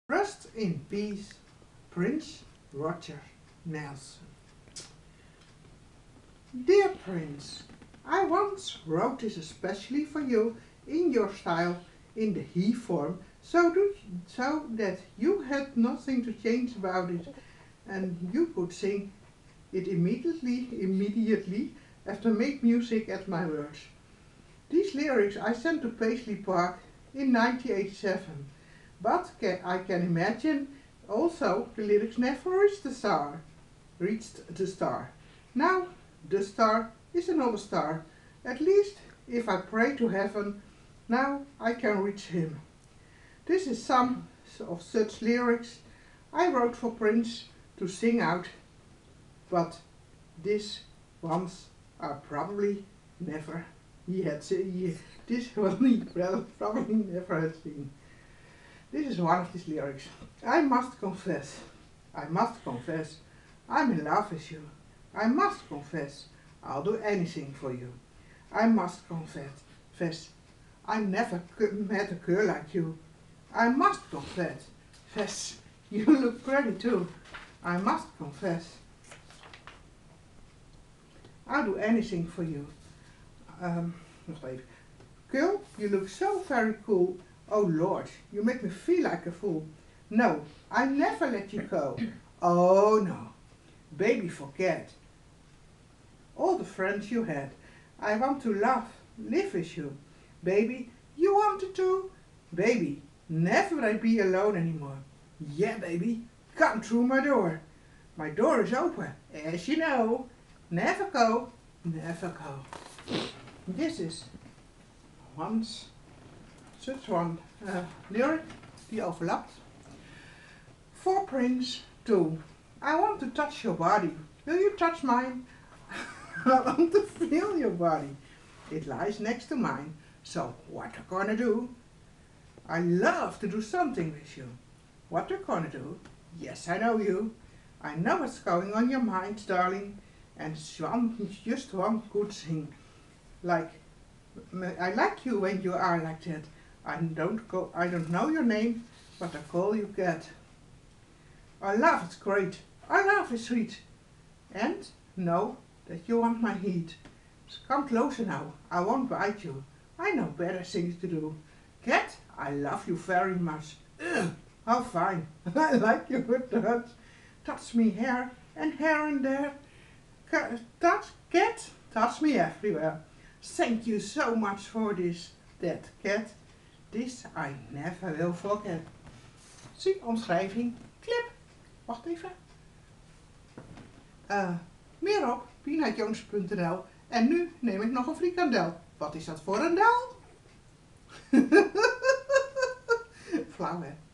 Rest in peace, Prince Roger Nelson. Dear Prince, I once wrote this especially for you in your style in the he form, so that you had nothing to change about it and you could sing it immediately after make music at my words. These lyrics I sent to Paisley Park in 1987. But I can imagine also the lyrics never reached the star. Now the star is another star. At least if I pray to heaven, now I can reach him. This is some of such lyrics I wrote for Prince to sing out, but these ones are probably never this one he probably never had seen. This is one of his lyrics. I must confess, I'm in love with you. I must confess, I'll do anything for you. I must confess, I never met a girl like you. I must confess, you look pretty too. I must confess, I'll do anything for you. Nog even. Girl, you look so very cool. Oh Lord, you make me feel like a fool. No, I never let you go. Oh no, baby, forget all the friends you had. I want to live with you. Baby, you wanted to? Baby, never I be alone anymore. Yeah, baby, come through my door. My door is open, as you know. Never go, never go. This is such one lyric die overlapt. For Prince 2. I want to touch your body. Will you touch mine? I want to feel your body. It lies next to mine. So what you gonna do? I love to do something with you. What you gonna do? Yes, I know you. I know what's going on your mind, darling. And just one good thing. Like, I like you when you are like that. I don't know your name, but I call you Cat. Our love is great. Our love is sweet. And know that you want my heat. So come closer now. I won't bite you. I know better things to do. Cat, I love you very much. Ugh, how fine. I like your touch. Touch me here and there. Cat, touch me everywhere. Thank you so much for that Cat. This I never will forget. Zie, omschrijving. Klip. Wacht even. Meer op peanutjones.nl. En nu neem ik nog een frikandel. Wat is dat voor een del? Flauw hè.